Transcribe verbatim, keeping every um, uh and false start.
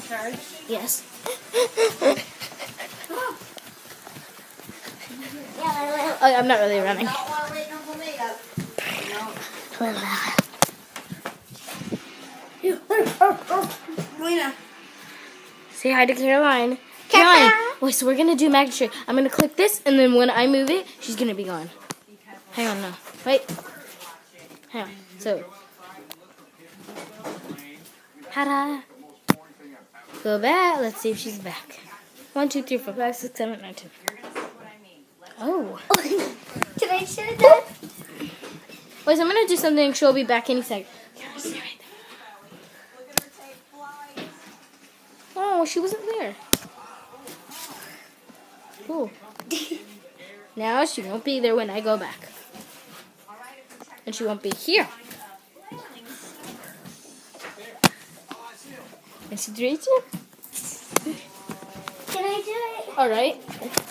charge? Yes. Yeah, Oh, I'm not really running. I don't want to wait until me. No. Lena. Say hi to Caroline. Caroline! Wait, so we're going to do magic trick. I'm going to click this, and then when I move it, she's going to be gone. Hang on, no. Wait. Hang on. So. Ta-da! Go back. Let's see if she's back. One, two, three, four, five, six, seven, nine, ten. Oh. Can I share that? Wait, so I'm going to do something. She'll be back any second. Oh, she wasn't there. Cool. Now she won't be there when I go back. And she won't be here. And she's reaching. Can I do it? Alright.